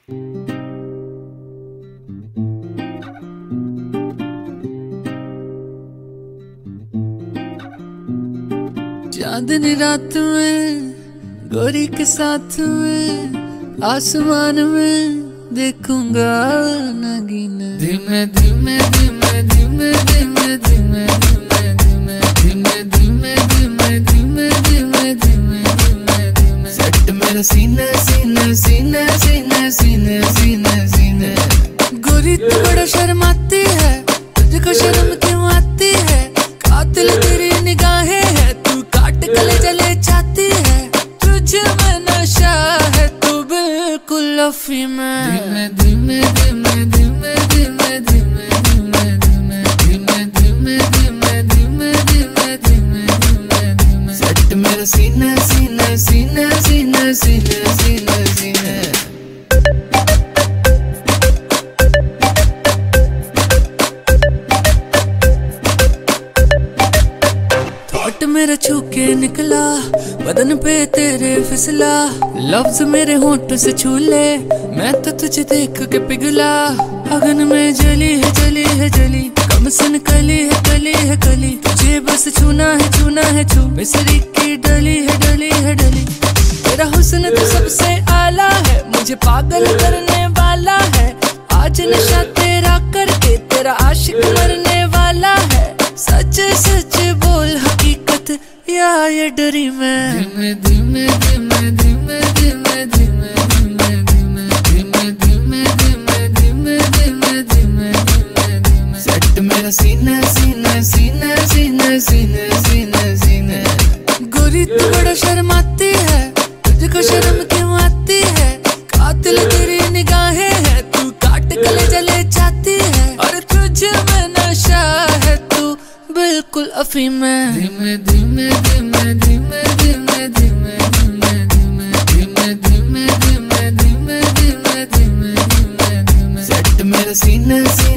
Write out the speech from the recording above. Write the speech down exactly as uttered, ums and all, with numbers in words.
चांदनी रात में गोरी के साथ में आसमान में देखूंगा नगीना। धीमे धीमे धीमे धीमे धीमे धीमे धीमे धीमे धीमे धीमे धीमे धीमे धीमे धीमे धीमे सेट मेरा सीना सीना सीना सीना सीना सीना सीना। गोरी तू बड़ा शर्माती है, तुझको शर्म क्यों आती है? कातिल तेरी निगाहें है, तू काट गले जले चाहती है। तुझे में नशा है, तू बिल्कुल अफीम में। धीमे धीमे धीमे धीमे धीमे धीमे धीमे धीमे धीमे धीमे धीमे धीमे धीमे धीमे धीमे धीमे सेट मेरा सीना सीना सीना सीना सीना सीना सीना। मेरा छू के निकला बदन पे तेरे फिसला, लफ्ज मेरे होंठ से छू ले, मैं तो तुझे देख के पिघला। अगन में जली है जली है जली, कम सन कली है कली है कली, तुझे बस छूना है छूना है छू। मिसरी की डली है डली है डली, तेरा हुस्न तो सबसे आला है, मुझे पागल करने वाला है। आज नशा तेरा करके तेरा आशिक मरने वाला है। सच सच बोल हकीकत या ये डरी मैं। धीमे धीमे धीमे धीमे धीमे धीमे धीमे धीमे धीमे धीमे धीमे धीमे धीमे धीमे धीमे सेट मेरा सीना सीना सीना सीना सीना सीना सीना। गोरी तू बड़ा शर्माती है, तुझको शर्म क्यों आती है? कातिल तेरी निगाहें है, तू काट गले जले चाहती है। और तुझे में नशा है, तू बिल्कुल अफीम में। धीमे धीमे धीमे धीमे धीमे धीमे धीमे धीमे धीमे धीमे धीमे धीमे धीमे धीमे धीमे धीमे सेट मेरा सीना सीना।